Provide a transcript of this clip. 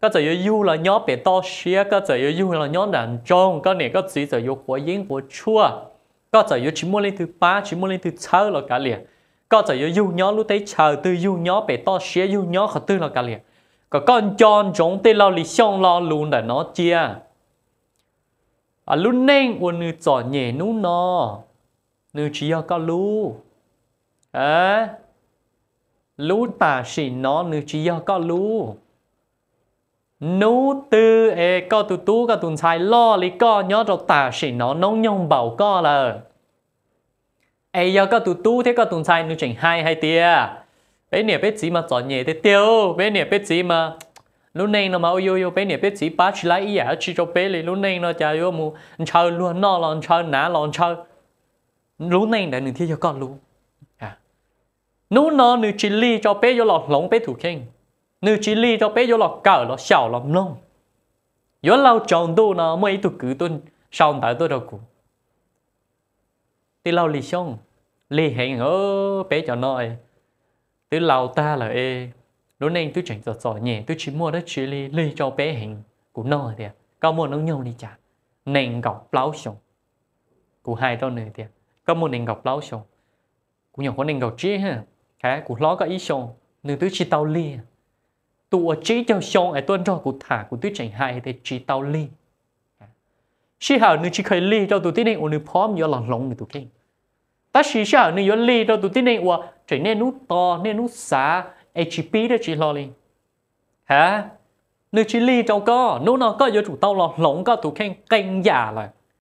có giờ yêu là nhó bể to xía có giờ yêu là nhó đàn trông có này có gì giờ yêu của yến của chua có giờ yêu chỉ muốn lên thứ ba chỉ muốn lên thứ sáu là cả liền có giờ yêu nhó lúc đấy chờ từ yêu nhó bể to xía yêu nhó khó tư là cả liền có con tròn giống tên lao lì xong lo luôn để nó chia à lúc nên của nữ trò nhẹ nú nó nữ chỉ có lú à lú ta xì nó nữ chỉ có lú nú tư có tụ tú có tụi sai lo lý có nhớ rồi ta xì nó nông nhông bảo có là giờ có tụ tú thế có tụi sai nữ chỉnh hai tia bé nè bé gì mà trò nhẹ thế tiêu bé nè bé gì mà lúc này nó mà yêu bé nè bé chỉ bắt chỉ lấy ý à chỉ cho bé liền lúc này nó chả yêu mu chơi luôn nó lon chơi ná lon chơi lúc này đã nửa thi cho con luôn à nú nó nửa chỉ li cho bé vô lọt lỏng bé thủ kinh nửa chỉ li cho bé vô lọt cỡ lọt xảo lọt nông vô lâu chọn tu nó mới tụ cứ tuần sau tại tôi đâu cũng thì lâu lì xong lì hẹn ở bé cho nó từ lâu ta là lúc này tôi chẳng giỏi nhẹ tôi chỉ mua đất chỉ li cho bé hình của nó thì có mua nó nhông đi chả nền gọc láo xong của hai đó nữa thì có mua nền gọc láo xong của nhỏ có nền gọc chí ha cái của nó có ý xong nên tôi chỉ tao li tụ chỉ cho xong ai tuân cho của thả của tôi chẳng hai thì chỉ tao li chỉ hảo nên chỉ khơi li cho tụi này ôn phóm do lòng lòng tụi kinh ta chỉ hảo nên do li cho tụi này ôn chỉ nên nút to nên nút xá HP đó chỉ lo đi hả nếu chỉ li trong có nếu nó có vô chủ tao lọt lỏng có tụ khen canh giả rồi